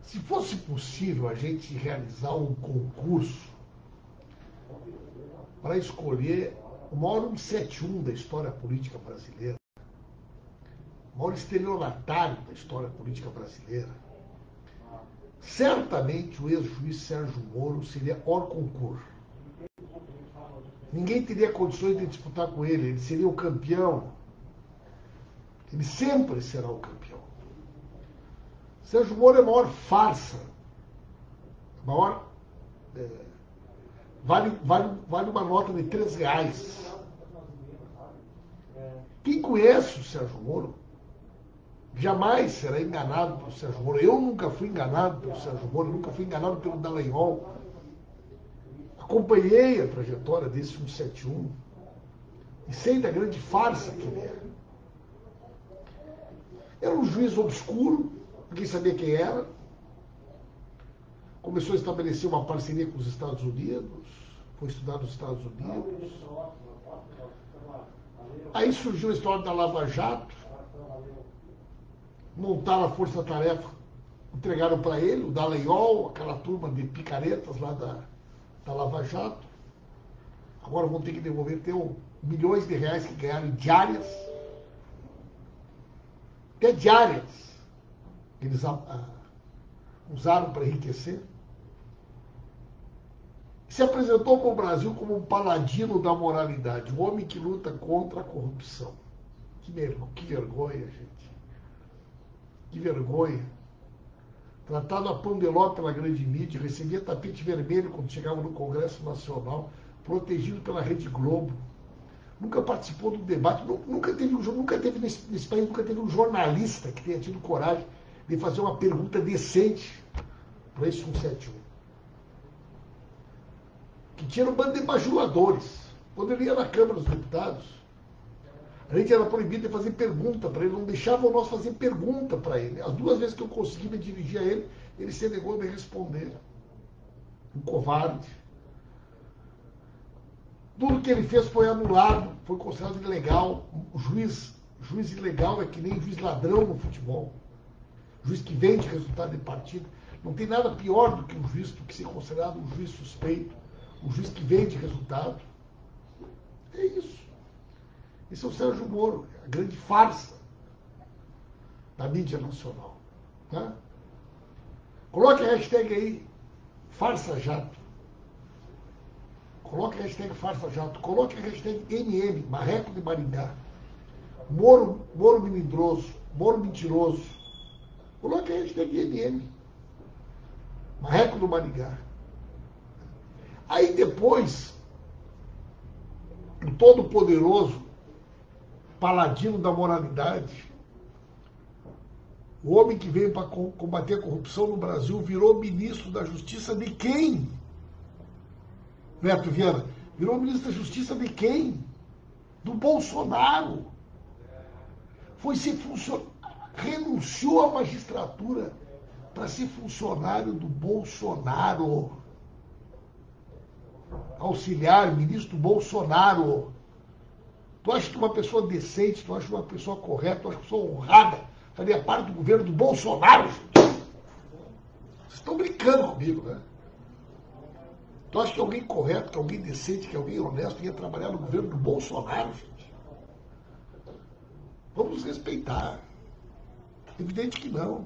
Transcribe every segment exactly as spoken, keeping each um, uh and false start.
Se fosse possível a gente realizar um concurso para escolher o maior cento e setenta e um da história política brasileira, o maior estelionatário da história política brasileira, certamente o ex-juiz Sérgio Moro seria hors concurso. Ninguém teria condições de disputar com ele, ele seria o campeão. Ele sempre será o campeão. Sérgio Moro é a maior farsa, a maior... É, vale, vale, vale uma nota de três reais. Quem conhece o Sérgio Moro jamais será enganado pelo Sérgio Moro. Eu nunca fui enganado pelo Sérgio Moro, eu nunca fui enganado pelo Dallagnol. Acompanhei a trajetória desse cento e setenta e um e sei da grande farsa que ele era. Era um juiz obscuro, ninguém sabia quem era. Começou a estabelecer uma parceria com os Estados Unidos, foi estudar nos Estados Unidos. Aí surgiu a história da Lava Jato, montaram a força-tarefa, entregaram para ele, o Dallagnol, aquela turma de picaretas lá da, da Lava Jato. Agora vão ter que devolver tem um, milhões de reais que ganharam em diárias. Até diárias que eles a, a, usaram para enriquecer. Se apresentou para o Brasil como um paladino da moralidade, um homem que luta contra a corrupção. Que, que vergonha, gente. Que vergonha. Tratado a pandeló pela grande mídia, recebia tapete vermelho quando chegava no Congresso Nacional, protegido pela Rede Globo. Nunca participou do debate, nunca teve, nunca teve nesse, nesse país, nunca teve um jornalista que tenha tido coragem de fazer uma pergunta decente para esse cento e setenta e um. Que tinha um bando de bajuladores. Quando ele ia na Câmara dos Deputados, a gente era proibido de fazer pergunta para ele, não deixavam nós fazer pergunta para ele. As duas vezes que eu consegui me dirigir a ele, ele se negou a me responder. Um covarde. Tudo que ele fez foi anulado, foi considerado ilegal. O juiz, juiz ilegal é que nem juiz ladrão no futebol. Juiz que vende resultado de partida. Não tem nada pior do que um juiz do que ser considerado um juiz suspeito, um juiz que vende resultado. É isso. Esse é o Sérgio Moro, a grande farsa da mídia nacional. Tá? Coloque a hashtag aí, farsa jato. Coloque a hashtag farsa jato. Coloque a hashtag M M, Marreco de Maringá. Moro, Moro melindroso, Moro mentiroso. Coloque a hashtag M M, Marreco do Maringá. Aí depois, o todo-poderoso paladino da moralidade, o homem que veio para combater a corrupção no Brasil, virou ministro da Justiça de quem? Neto Viana, virou ministro da Justiça de quem? Do Bolsonaro. Foi ser funcionário, renunciou à magistratura para ser funcionário do Bolsonaro. Auxiliar, ministro Bolsonaro. Tu acha que uma pessoa decente, tu acha que uma pessoa correta, tu acha que uma pessoa honrada faria parte do governo do Bolsonaro? Vocês estão brincando comigo, né? Tu acha que alguém correto, que alguém decente, que alguém honesto ia trabalhar no governo do Bolsonaro, gente? Vamos respeitar. Evidente que não.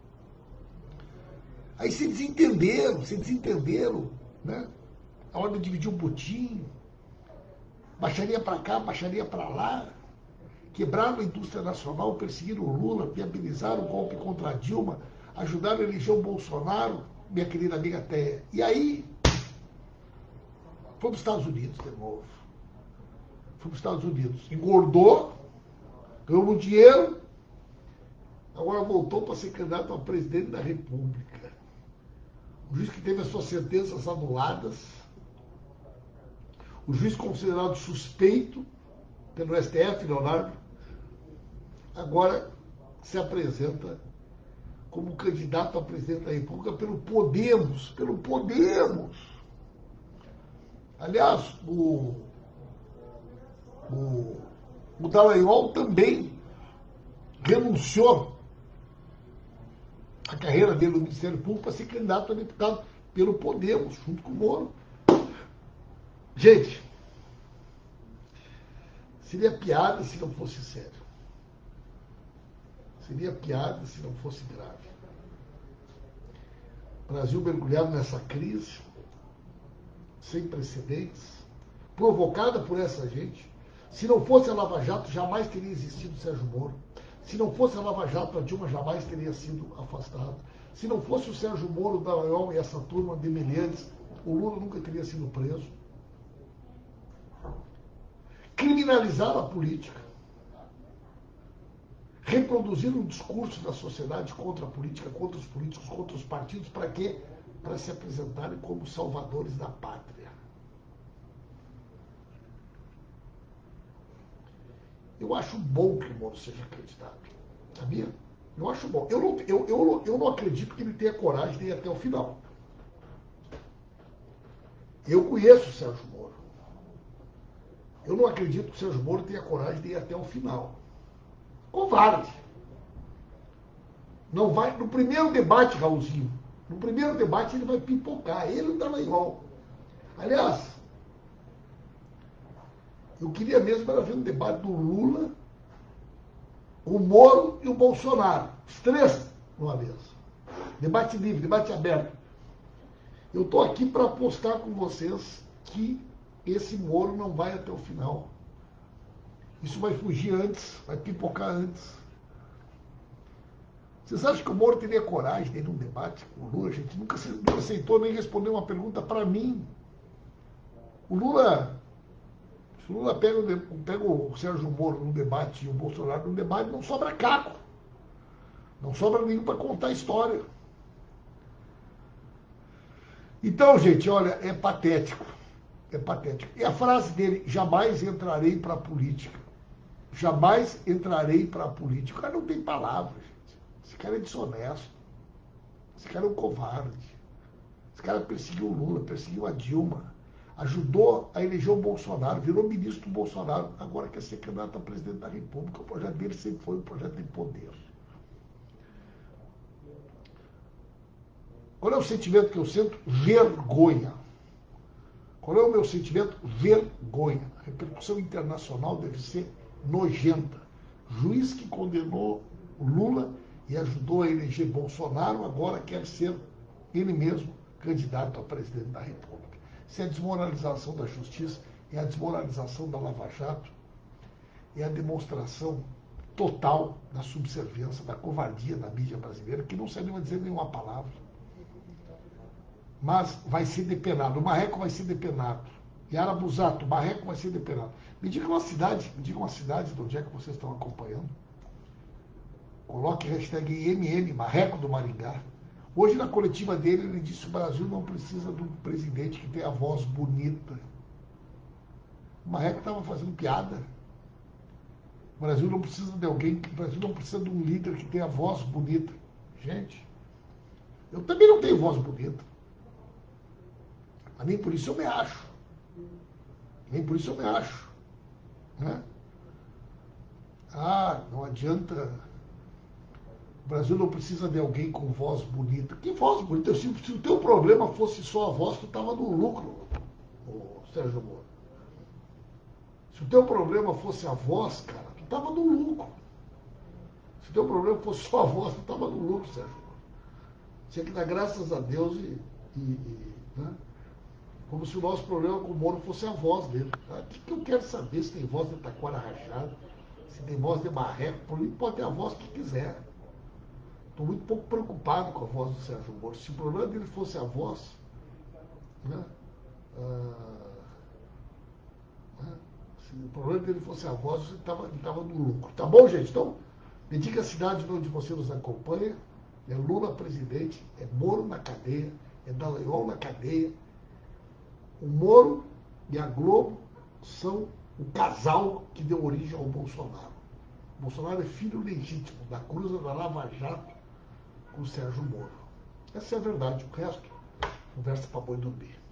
Aí se desentenderam, se desentenderam, né? A hora de dividir um botinho, baixaria para cá, baixaria para lá, quebraram a indústria nacional, perseguiram o Lula, viabilizaram o golpe contra a Dilma, ajudaram a eleger o Bolsonaro, minha querida amiga Téia. E aí, foi para os Estados Unidos de novo. Foi para os Estados Unidos. Engordou, ganhou muito dinheiro, agora voltou para ser candidato a presidente da República. O juiz que teve as suas sentenças anuladas, o juiz considerado suspeito pelo S T F, Leonardo, agora se apresenta como candidato a presidente da República pelo Podemos, pelo Podemos. Aliás, o, o, o Dallagnol também renunciou a carreira dele no Ministério Público para ser candidato a deputado pelo Podemos, junto com o Moro. Gente, seria piada se não fosse sério. Seria piada se não fosse grave. O Brasil mergulhado nessa crise, sem precedentes, provocada por essa gente. Se não fosse a Lava Jato, jamais teria existido Sérgio Moro. Se não fosse a Lava Jato, a Dilma jamais teria sido afastada. Se não fosse o Sérgio Moro, o Dallagnol e essa turma de Menezes, o Lula nunca teria sido preso. Criminalizaram a política. Reproduziram um discurso da sociedade contra a política, contra os políticos, contra os partidos. Para quê? Para se apresentarem como salvadores da pátria. Eu acho bom que o Moro seja candidato. Sabia? Eu acho bom. Eu não, eu, eu, eu não acredito que ele tenha coragem de ir até o final. Eu conheço o Sérgio Moro. Eu não acredito que o Sérgio Moro tenha coragem de ir até o final. Covarde. Não vai, no primeiro debate, Raulzinho, no primeiro debate ele vai pipocar, ele e o Dallagnol. Aliás, eu queria mesmo era ver um debate do Lula, o Moro e o Bolsonaro. Os três numa vez. Debate livre, debate aberto. Eu estou aqui para apostar com vocês que esse Moro não vai até o final. Isso vai fugir antes, vai pipocar antes. Vocês acham que o Moro teria coragem de ir num debate com o Lula? A gente nunca aceitou nem responder uma pergunta para mim. O Lula, se o Lula pega, pega o Sérgio Moro num debate e o Bolsonaro num debate, não sobra caco. Não sobra nenhum para contar a história. Então, gente, olha, é patético. É patético. E a frase dele, jamais entrarei para a política. Jamais entrarei para a política. O cara não tem palavras, gente. Esse cara é desonesto. Esse cara é um covarde. Esse cara perseguiu o Lula, perseguiu a Dilma. Ajudou a eleger o Bolsonaro, virou ministro do Bolsonaro. Agora quer ser candidato a presidente da República. O projeto dele sempre foi um projeto de poder. Qual é o sentimento que eu sinto? Vergonha. Qual é o meu sentimento? Vergonha. A repercussão internacional deve ser nojenta. Juiz que condenou o Lula e ajudou a eleger Bolsonaro, agora quer ser ele mesmo candidato a presidente da República. Isso é a desmoralização da justiça, é a desmoralização da Lava Jato, é a demonstração total da subserviência, da covardia da mídia brasileira, que não se anima a dizer nenhuma palavra. Mas vai ser depenado. O Marreco vai ser depenado. Yara Busato, o Marreco vai ser depenado. Me diga uma cidade, me diga uma cidade de onde é que vocês estão acompanhando. Coloque hashtag M M, Marreco do Maringá. Hoje, na coletiva dele, ele disse que o Brasil não precisa de um presidente que tenha a voz bonita. O Marreco estava fazendo piada. O Brasil não precisa de alguém, o Brasil não precisa de um líder que tenha a voz bonita. Gente, eu também não tenho voz bonita. Mas nem por isso eu me acho. Nem por isso eu me acho. Né? Ah, não adianta. O Brasil não precisa de alguém com voz bonita. Que voz bonita? Se, se o teu problema fosse só a voz, tu estava no lucro, o Sérgio Moro. Se o teu problema fosse a voz, cara, tu estava no lucro. Se o teu problema fosse só a voz, tu estava no lucro, Sérgio Moro. Tinha que dar graças a Deus e... e, e né? Como se o nosso problema com o Moro fosse a voz dele. O que, que eu quero saber se tem voz de taquara rachada, se tem voz de marreco? Por mim pode ter a voz que quiser. Estou muito pouco preocupado com a voz do Sérgio Moro. Se o problema dele fosse a voz, né? Ah, né? Se o problema dele fosse a voz, ele estava ele tava no lucro. Tá bom, gente? Então, me diga a cidade onde você nos acompanha. É Lula presidente, é Moro na cadeia, é Dallagnol na cadeia. O Moro e a Globo são o casal que deu origem ao Bolsonaro. O Bolsonaro é filho legítimo da cruza da Lava Jato com o Sérgio Moro. Essa é a verdade. O resto, conversa para boi dormir.